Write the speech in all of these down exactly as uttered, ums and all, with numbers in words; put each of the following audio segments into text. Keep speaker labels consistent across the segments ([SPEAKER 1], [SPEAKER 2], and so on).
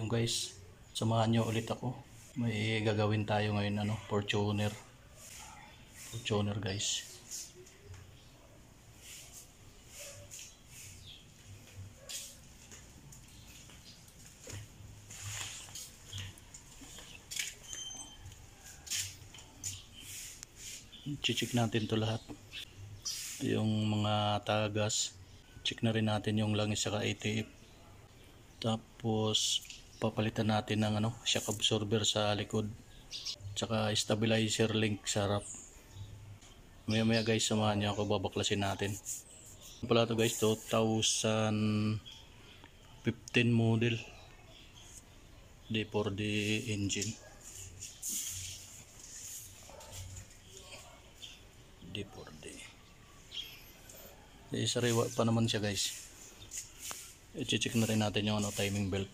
[SPEAKER 1] Ayun guys, samahan nyo ulit ako. May gagawin tayo ngayon, ano, Fortuner. Fortuner guys. I-check natin to lahat. Yung mga tagas, check na rin natin yung langis saka A T F. Tapos papalitan natin ng ano, shock absorber sa likod, saka stabilizer link sa harap. Maya maya guys, samahan niyo ako, babaklasin natin. Pala to guys, two thousand fifteen model D four D engine. D four D. E, sariwa pa naman siya guys. I-check na rin natin yung ano, timing belt,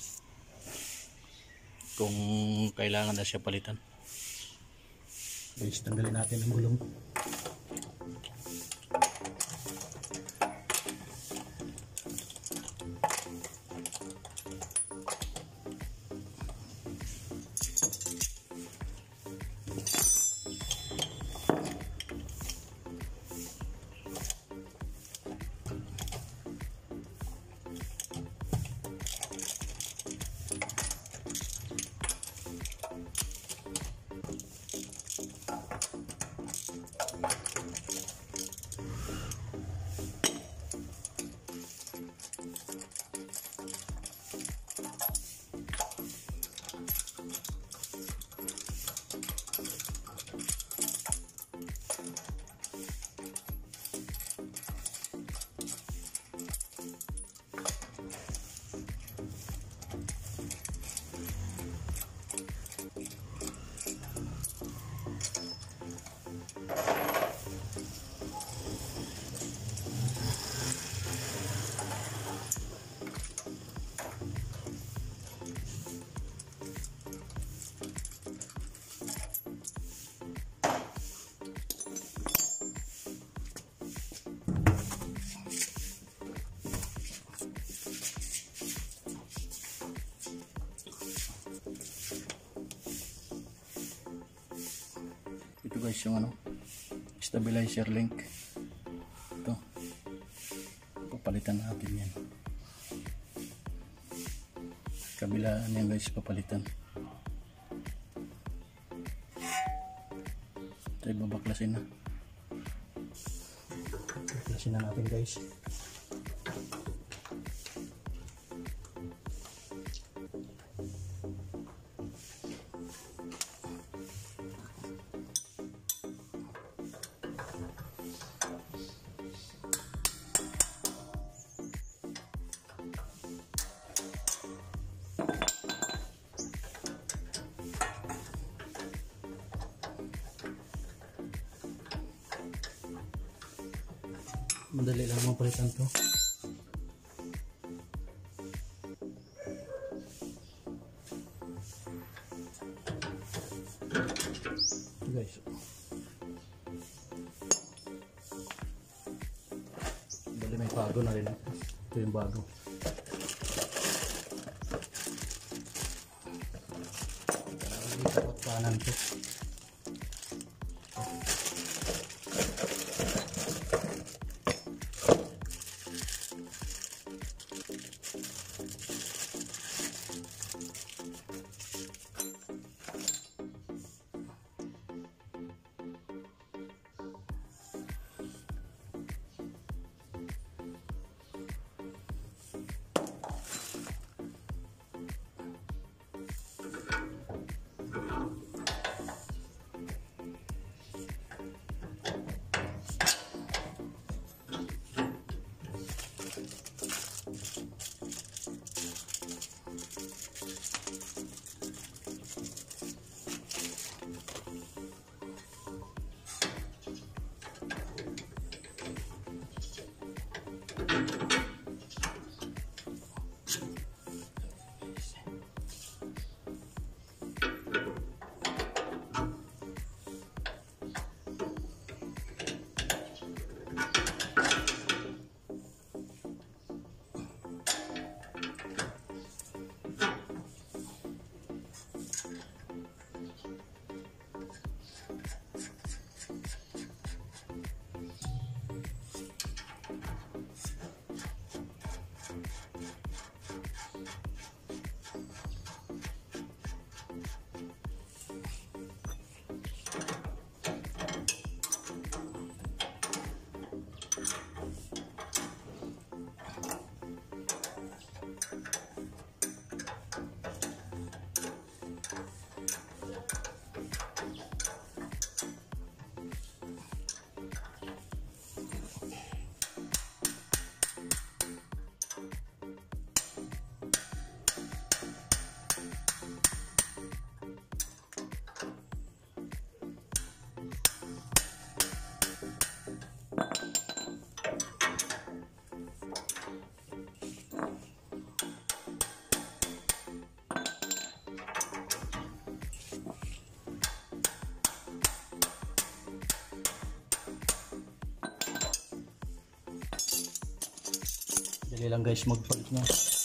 [SPEAKER 1] kung kailangan na siya palitan. Guys, tanggalin natin ang gulong. Ito guys yung ano, stabilizer link. Ito, papalitan natin yan. Kabilaan yan guys, papalitan. Ito, babaklasin na. Baklasin na natin guys. Madali lang mapalitan to. Guys, bali may bago na rin. Ito yung bago. Dapat panan to. Dali lang guys magpalit na.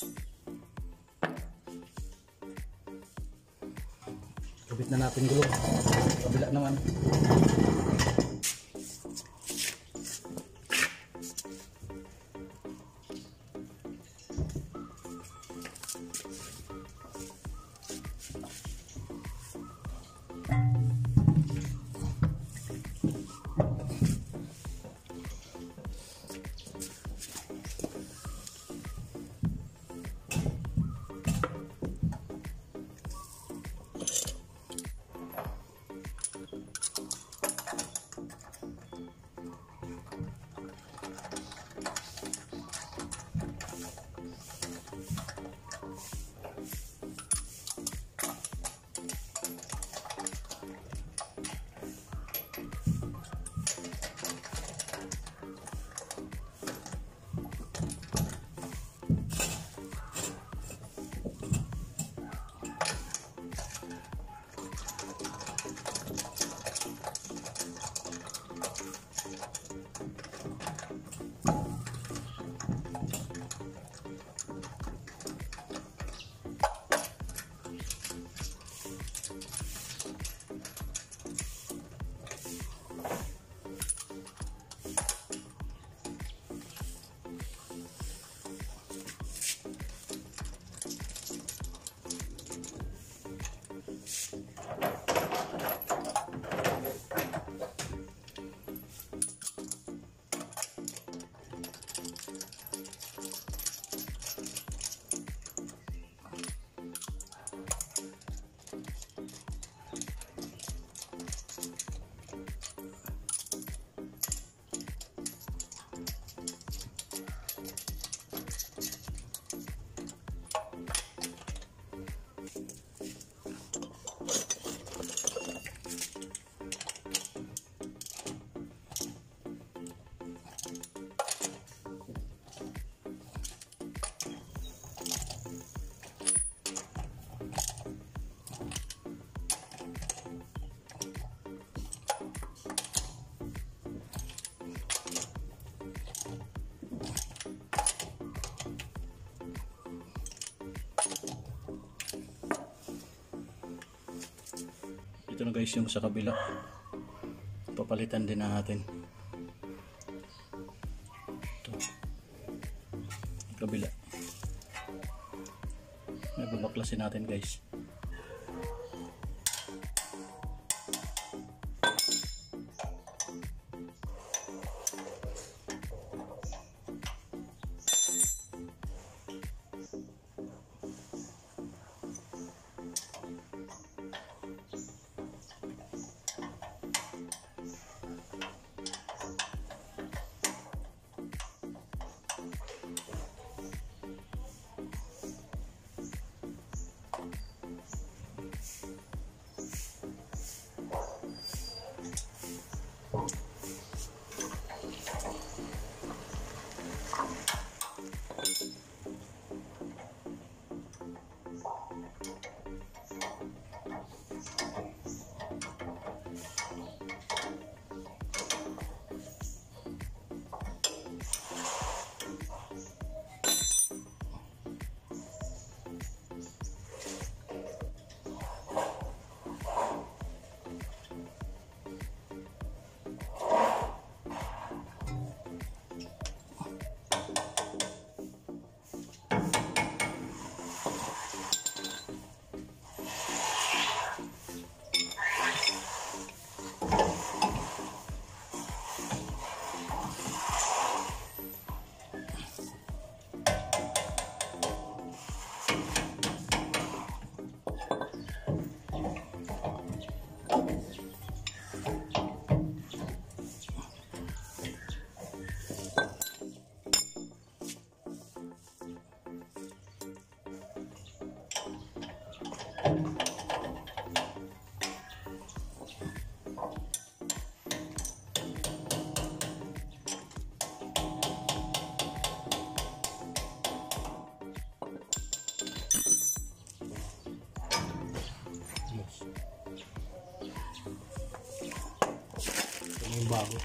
[SPEAKER 1] Kabit na natin gulong. Kabila naman. Ito na guys yung sa kabila. Papalitan din natin. Ito. Kabila. May babaklasin natin guys. yung bago.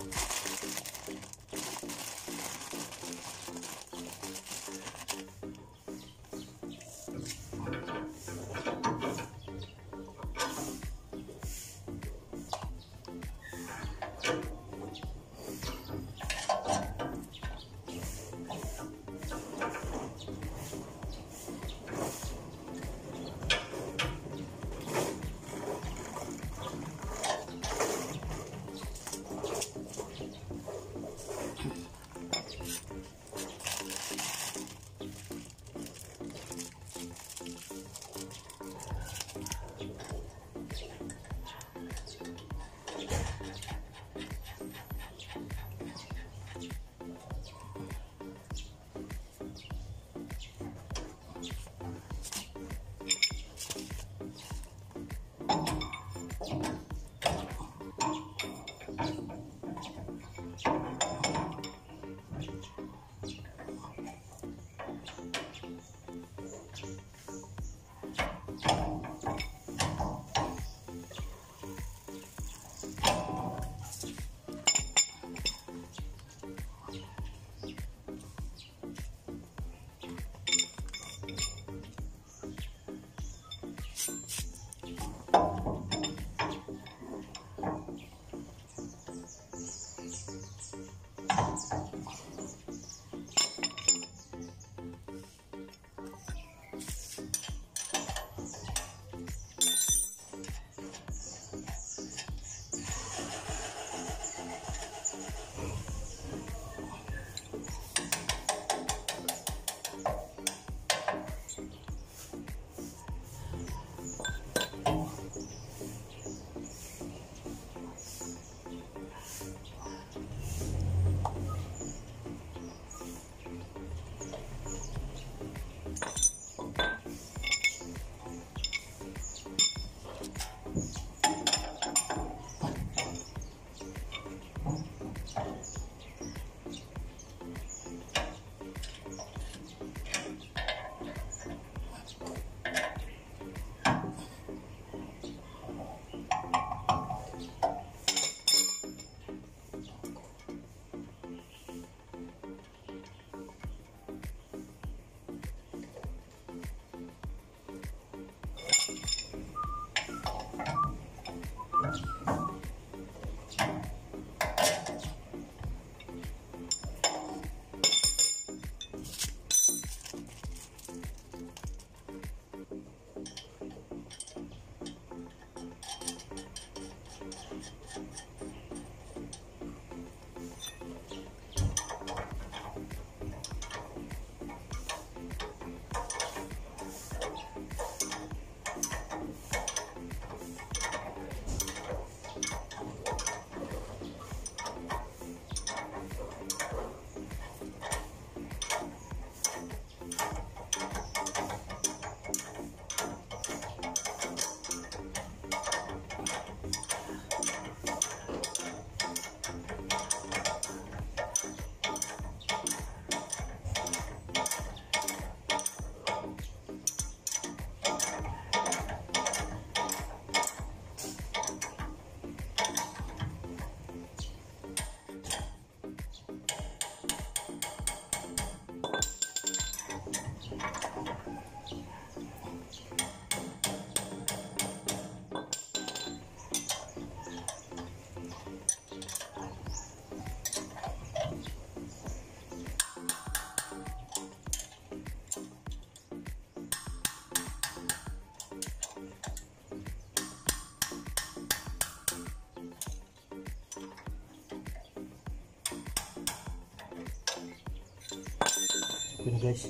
[SPEAKER 1] Yun guys.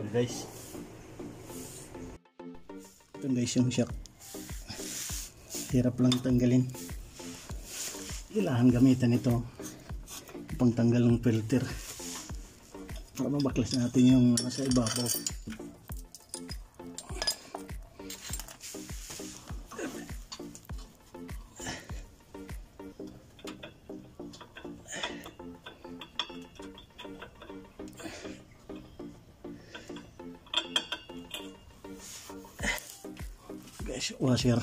[SPEAKER 1] guys. Ito guys yung shock. Hirap lang tanggalin. Kailangan gamitan ito pang tanggal ng filter para mabaklas natin yung nasa ibabaw. Guys, washer.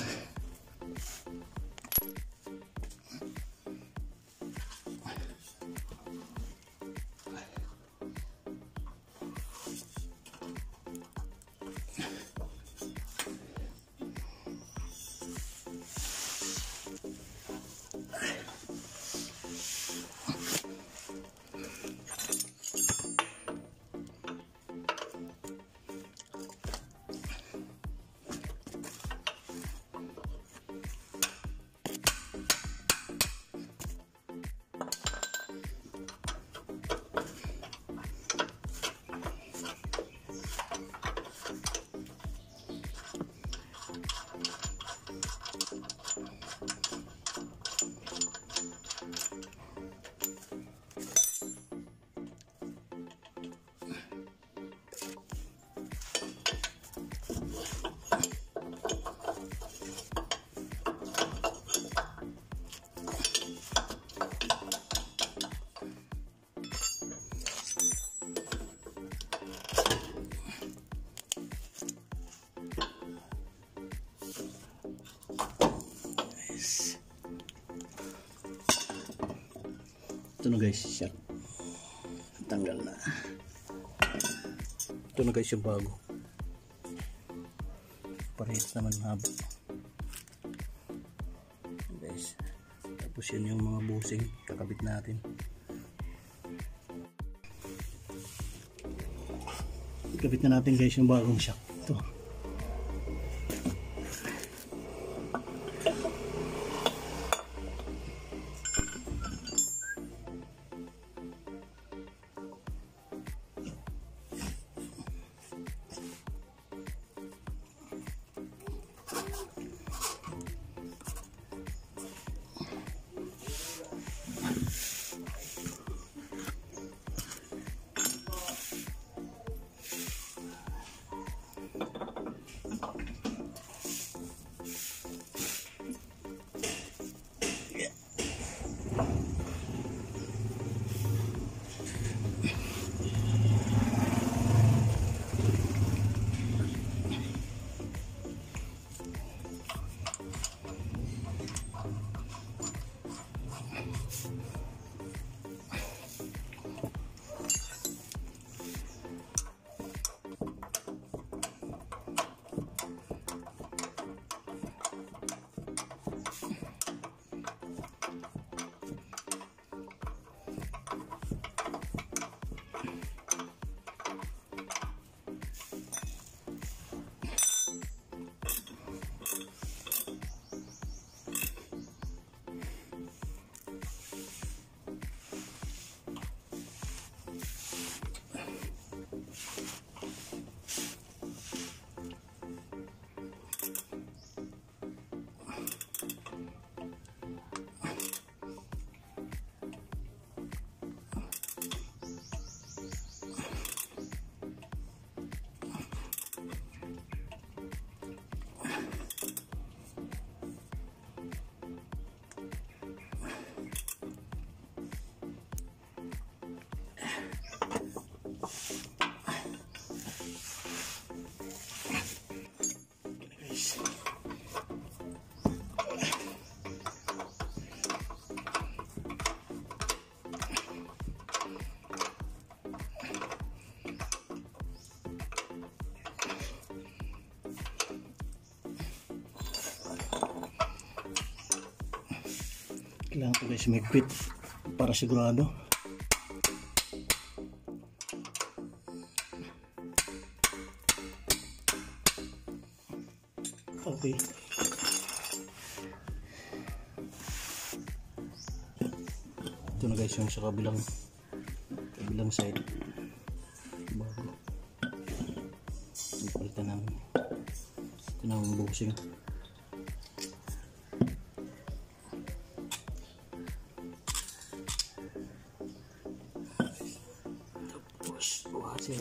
[SPEAKER 1] Ito na guys, siya tanggal na. Ito na guys yung bago, parehas naman haba guys. Tapos yun yung mga busing kakabit natin. Kakabit na natin guys yung bagong shock. Ito kailangan ko guys magpit para sigurado. Okay, ito na guys yung sa kabilang kabilang side bago. ng busing. Tapos buhasin.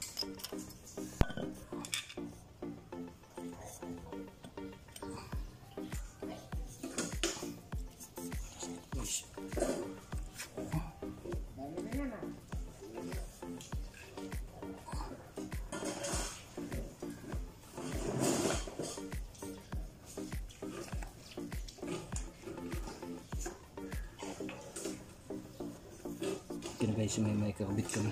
[SPEAKER 1] Ito na guys, may may kakabit kami.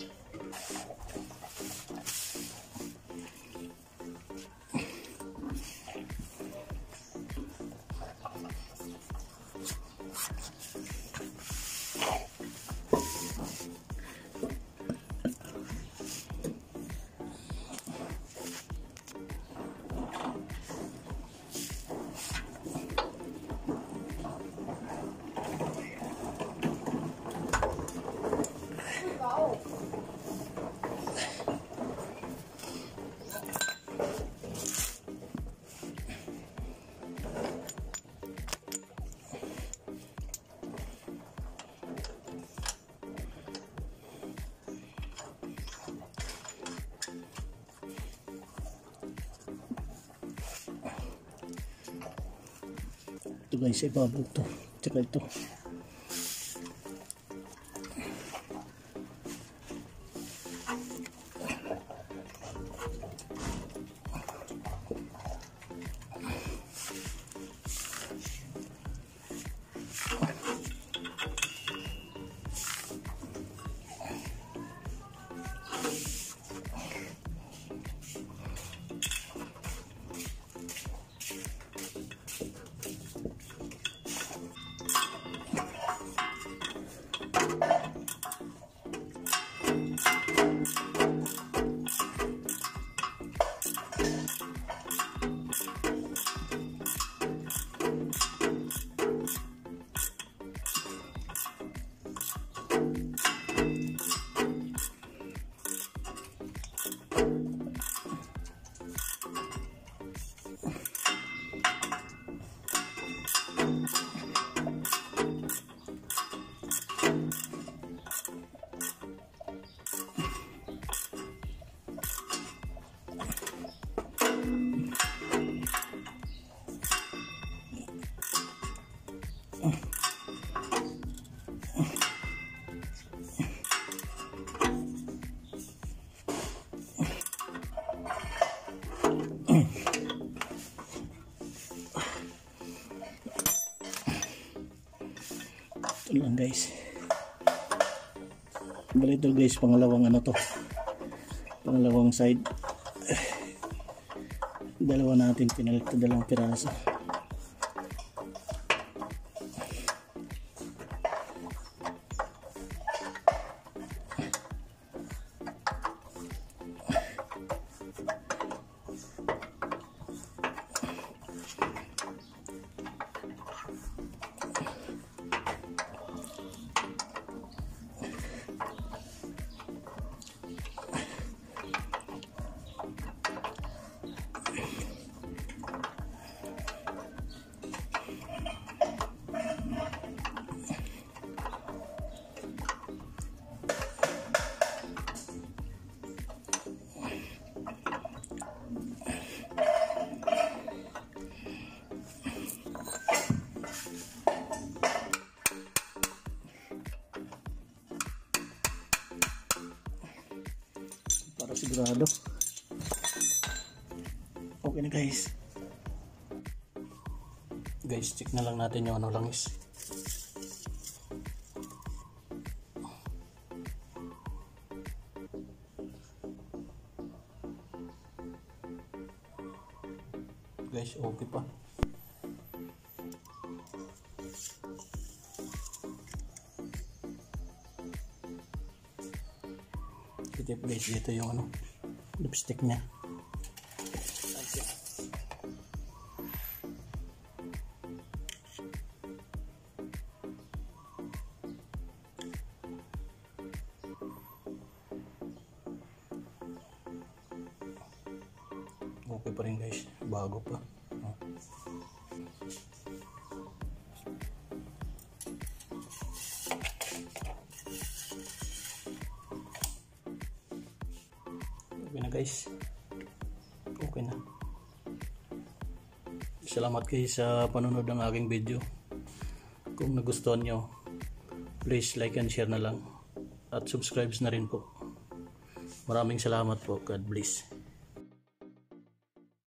[SPEAKER 1] Ito guys, ibabaw to. Tsaka ito. Ito lang guys. Bali ito guys, pangalawang ano to. Pangalawang side. Dalawa natin pinalit ito, dalawang piraso. Para sigurado. Okay na guys. Guys, check na lang natin yung ano langis. Guys, okay pa. Tip guys, dito yung ano, lipstick niya. Okay pa rin guys, bago pa. Oh. Okay na guys, okay na. Salamat kayo sa panonood ng aking video. Kung nagustuhan nyo, please like and share na lang at subscribe na rin po. Maraming salamat po. God bless.